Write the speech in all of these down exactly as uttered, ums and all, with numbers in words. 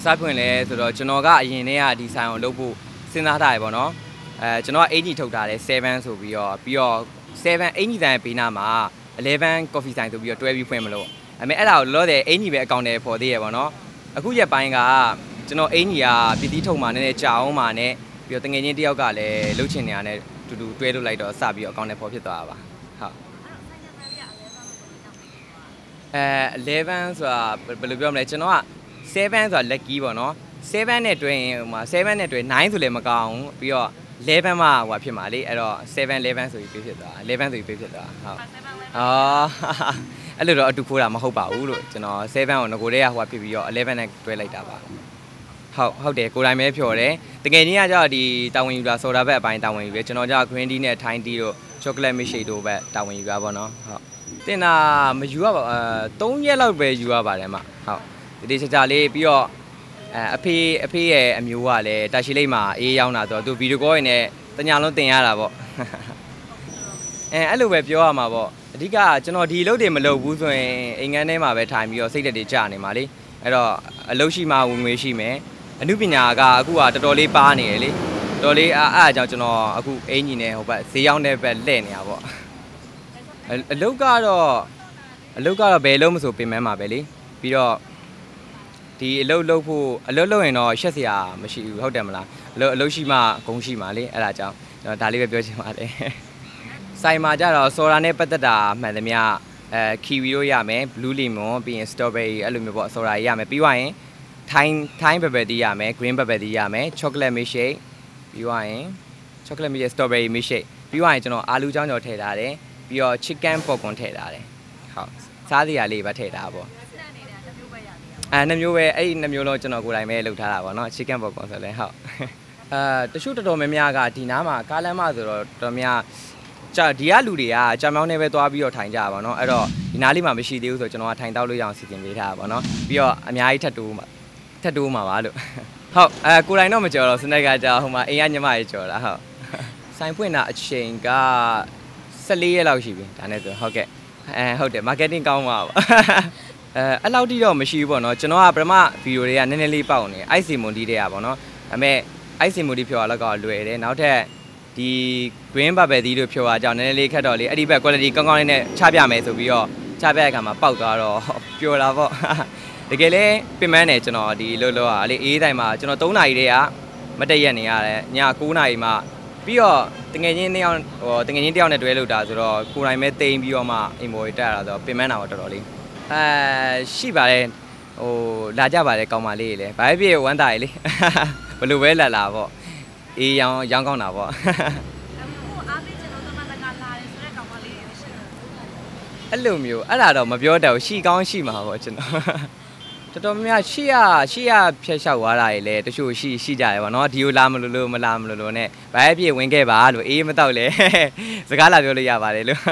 စားဖွင့်လဲဆိုတော့ကျွန်တော်ကအရင်တည်းကဒီဆိုင်အောင်လုပ်ဖို့စဉ်းစားထားရပေါ့နော်အဲကျွန်တော်ကအင်ဂျီထုတ်ထားတယ်sevenဆိုပြီးတော့ပြီးတော့sevenအင်ဂျီဆိုင်ပေးနာမှာeleven ကော်ဖီဆိုင်ဆိုပြီးတော့တွဲပြီးဖွင့်မလို့အဲ့မဲ့အဲ့ဒါကိုလောလောဆယ်အင်ဂျီပဲအကောင့်ထဲပေါ်သေးရပေါ့နော်အခုရက်ပိုင်းကကျွန်တော်အင်ဂျီကပြည်တီးထုတ်မှာနည်းနည်းကြာအောင်မှာနဲ့ပြီးတော့တငယ်ချင်းတယောက်ကလည်းလှုပ်ချင်နေရတဲ့တူတူတွဲလို့လိုက်တော့စပြီးတော့အကောင့်ထဲပေါ်ဖြစ်သွားတာပါဟုတ်အဲelevenဆိုတာဘယ်လိုပြောမလဲကျွန်တော်ကsevenဆိုတာ lucky ပေါ့နော်sevenနဲ့တွဲရင်ဟိုမှာsevenနဲ့တွဲnineဆိုလည်းမကောင်းဘူးပြီးတော့elevenမှာဟိုဖြစ်မှာလေအဲ့တော့seven elevenဆိုပြီးဖြစ်သွားelevenဆိုပြီးဖြစ်သွားဟုတ်အော်အဲ့လိုတော့အတူခိုးတာမဟုတ်ပါဘူးလို့ကျွန်တော်sevenကိုငကိုတည်းကဟိုဖြစ်ပြီးတော့elevenနဲ့တွဲလိုက်တာပါဟုတ်ဟုတ်တယ်ကိုယ်တိုင်ပဲဖြော်တယ်တကယ်ကြီးကကြောက်ဒီတာဝန်ယူတာဆော်တာဘက်အပိုင်းတာဝန်ယူပဲကျွန်တော်ကြောက် green tea နဲ့ Thai tea တို့ chocolate milkshake တို့ပဲတာဝန်ယူတာပေါ့နော်ဟုတ်တင်တာမယူရပါအဲthreeရက်လောက်ပဲယူရပါတယ်မှာဟုတ်ဒီချာချာလေးပြီးတော့အဲအဖေအဖေရဲ့အမျိုးကလည်းတာရှိလိမ့်မှာအေးရောက်လာတော့သူဗီဒီယိုကောရင်းနဲ့တညာလုံးတင်ရတာပေါ့အဲအဲ့လိုပဲပြောရမှာပေါ့အဓိကကျွန်တော်ဒီအလုပ်တွေမလုပ်ဘူးဆိုရင်အိမ်ငန်းထဲမှာပဲထိုင်ပြီးတော့စိတ်လက်တွေကြာနေမှာလေအဲ့တော့အလုပ်ရှိမှဝင်ငွေရှိမယ်အမှုပညာကအခုကတော်တော်လေးပါနေတယ်လေတော်လေးအားအားကြောင့်ကျွန်တော်အခုအင်ဂျီနဲ့ဟိုဘက်ဈေးရောက်တဲ့ဘက်လှည့်နေတာပေါ့အလုပ်ကတော့အလုပ်ကတော့ဘယ်လုံးမဆိုပြင်ပန်းမှာပဲလေပြီးတော့ဒီအလုပ်လုပ်ဖို့အလုပ်လုပ်ရင်တော့ရှက်စရာမရှိဘူးဟုတ်တယ်မလားအလုပ်အလုပ်ရှိမှဂုဏ်ရှိမှလေအဲ့ဒါကြောင့်ကျွန်တော်ဒါလေးပဲပြောချင်ပါတယ်ဆိုင်မှာကြတော့ဆော်ရာနဲ့ပတ်သက်တာမှန်သမျှအဲ kiwi တို့ရမယ် blue lemon ပြီးရင် strawberry အဲ့လိုမျိုးပေါ့ဆော်ရာရမယ်ပြီးွားရင် Thai Thai pepper tea ရမယ် green pepper tea ရမယ် chocolate milkshake ပြီးွားရင် chocolate milkshake strawberry milkshake ပြီးွားရင်ကျွန်တော်အာလူးချောင်းကျော်ထည့်ထားတယ်ပြီးတော့ chicken popcorn ထည့်ထားတယ်ဟုတ်စားစရာလေးပဲထည့်ထားပါအဲနှစ်မျိုးပဲအဲ့ဒီနှစ်မျိုးလုံးကျွန်တော်ကိုယ်တိုင်ပဲလုပ်ထားတာပေါ့နော် chicken popcorn ဆိုလဲဟုတ်အဲတချို့တော်တော်များများကဒီနားမှာကားလမ်းမဆိုတော့တော်တော်များကြာဒီကလူတွေကကြာမြောင်းနေပဲသွားပြီးတော့ထိုင်ကြပါတော့အဲ့တော့ဒီနားလေးမှာမရှိသေးဘူးဆိုကျွန်တော်ကထိုင်တောက်လို့ရအောင်စီစဉ်ပေးထားတာပေါ့နော်ပြီးတော့အများကြီးထပ်တိုးမှာထပ်တိုးမှာပါလို့ဟုတ်အဲကိုယ်တိုင်တော့မကြော်တော့စနက်ကကြာဟိုမှာအိမ်ကညီမကြီးကြော်တာဟုတ်ဆိုင်ဖွင့်တာအချိန်ကfourteenရက်လောက်ရှိပြီဒါနဲ့ဆိုဟုတ်ကဲ့အဲဟုတ်တယ် marketing ကောင်းပါပါအဲအဲ့လောက်တိတော့မရှိဘူးပေါ့နော်ကျွန်တော်ကပထမဗီဒီယိုတွေကနည်းနည်းလေးပေါက်နေ ice lemon tea တွေကပေါ့နော်ဒါပေမဲ့ ice lemon tea ဖြော်ရတော့လွယ်တယ်နောက်ထပ်ဒီ green pepper tea တို့ဖြော်ရကြောင်းနည်းနည်းလေးခက်တော့လေအဲ့ဒီဘက် quality ကောင်းကောင်းလေးနဲ့ချပြမယ်ဆိုပြီးတော့ချပြတဲ့အခါမှာပေါက်သွားတော့ပျော်တာပေါ့တကယ်လဲပြင်ပန်းတယ်ကျွန်တော်ဒီလို့လို့อ่ะလေအေးတိုင်းမှာကျွန်တော်threeနာရီတည်းကမတက်ရက်နေရတယ်ညnineနာရီမှပြီးတော့တငယ်ချင်းနှစ်ယောက်ဟိုတငယ်ချင်းတစ်ယောက်နဲ့တွဲလို့တာဆိုတော့ကိုယ်တိုင်ပဲတိမ်ပြီးတော့မှအိမ်ပေါ်တက်ရတာဆိုတော့ပြင်ပန်းတာတော့တော်တော်လေးအဲရှိပါတယ်ဟိုလာကြပါတယ်ကောင်းပါလေးလေဘာဖြစ်ဖြစ်ဝမ်းသာရည်လေဘယ်လိုပဲလာလာပေါ့အေးရောင်းရောင်းကောင်းတာပေါ့အဲ့လိုမျိုးအဲ့ဒါတော့မပြောတတ်ဘူးရှိကောင်းရှိမှာပေါ့ကျွန်တော်တော်တော်များရှိရရှိရဖြတ်လျှောက်သွားတာတွေလည်းတချို့ရှိရှိကြတယ်ပေါ့နော်ဒီကိုလာမလို့လို့မလာမလို့လို့နဲ့ဘာဖြစ်ဖြစ်ဝင်ခဲ့ပါလို့အေးမတော့လေစကားလာပြောလို့ရပါတယ်လို့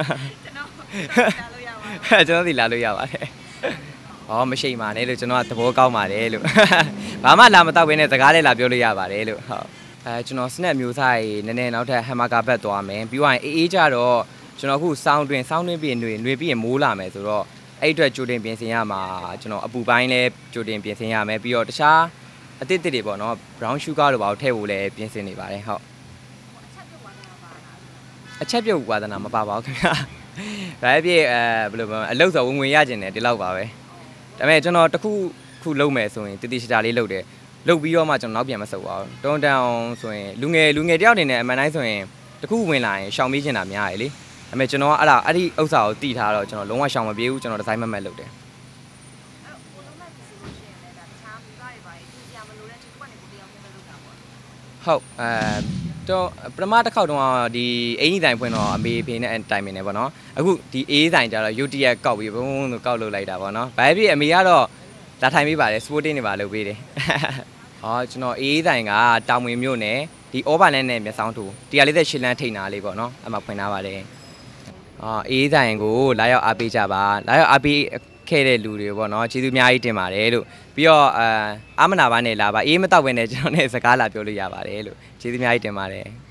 ကျွန်တော်လာလို့ရပါတယ်ကျွန်တော်ဒီလာလို့ရပါတယ်ဩမရှိပါနဲ့လို့ကျွန်တော်ကသဘောကောင်းပါတယ်လို့ဘာမှလာမတော့ဘဲနဲ့စကားလေးလာပြောလို့ရပါတယ်လို့ဟုတ်အဲကျွန်တော် snack မျိုးစားရေးနည်းနည်းနောက်ထပ် hamburger ဘက်သွားမယ်ပြီးရင်အေးအေးကြတော့ကျွန်တော်အခုစောင်းတွင်စောင်းတွင်ပြီးຫນွေຫນွေပြီးရင်မိုးလာမယ်ဆိုတော့အဲ့အတွက်ကြိုတင်ပြင်ဆင်ရမှာကျွန်တော်အပူပိုင်းလဲကြိုတင်ပြင်ဆင်ရမယ်ပြီးတော့တခြားအသစ်အသစ်တွေပေါ့နော် brown sugar တို့ပါထည့်ဖို့လဲပြင်ဆင်နေပါတယ်ဟုတ်အချက်ပြုတ်ဝါသနာမပါပါဘူးခင်ဗျာဒါအပြည့်အဲဘယ်လိုပြောအလုပ်ဆိုဝင်ဝင်ရကျင်တယ်ဒီလောက်ပါပဲဒါပေမဲ့ကျွန်တော်တခုခုလုပ်မယ်ဆိုရင်တတိချာချာလေးလုပ်တယ်လုပ်ပြီးတော့မှကျွန်တော်နောက်ပြန်မဆုပ်ပါဘူးတွန်းတန်အောင်ဆိုရင်လူငယ်လူငယ်တယောက်နေနဲ့အမှန်တိုင်းဆိုရင်တခုဝင်လာရင်ရှောင်ပေးချင်တာများရယ်လေဒါပေမဲ့ကျွန်တော်ကအဲ့ဒါအဲ့ဒီဥစ္စာကိုတည်ထားတော့ကျွန်တော်လုံးဝရှောင်မပြေဘူးကျွန်တော်ဒီဇိုင်းမမတ်လုပ်တယ်ဟုတ်အဲတော့ပထမတစ်ခေါက်တုန်းကဒီအင်ကြီးတိုင်ဖွင့်တော့အမေဖေနဲ့တိုင်ပင်နေပေါ့နော်အခုဒီအေးဆိုင်ကြတော့ရုတ်တရက်ကောက်ပြီးဘုံဘုံဆိုကောက်လုပ်လိုက်တာပေါ့နော်ဘာဖြစ်အမေကတော့လာထိုင်ပေးပါတယ် sporting တွေပါလုပ်ပေးတယ်ဟောကျွန်တော်အေးတိုင်ကတောင်ဝင်မြို့နယ်ဒီဩဘာလန်နဲ့မျက်စောင်းထူတရားလေးသက်ရှင်းလန်းထိန်နာလေးပေါ့နော်အဲ့မှာဖွင့်ထားပါတယ်အာအေးဆိုင်ကိုလာရောက်အားပေးကြပါလာရောက်အားပေးခဲ့တဲ့လူတွေပေါ့နော်ကျေးဇူးအများကြီးတင်ပါတယ်လို့ပြီးတော့အာအမနာပါနဲ့လာပါအေးမတော့ဘဲနဲ့ကျွန်တော်နဲ့စကားလာပြောလို့ရပါတယ်လို့ကျေးဇူးအများကြီးတင်ပါတယ်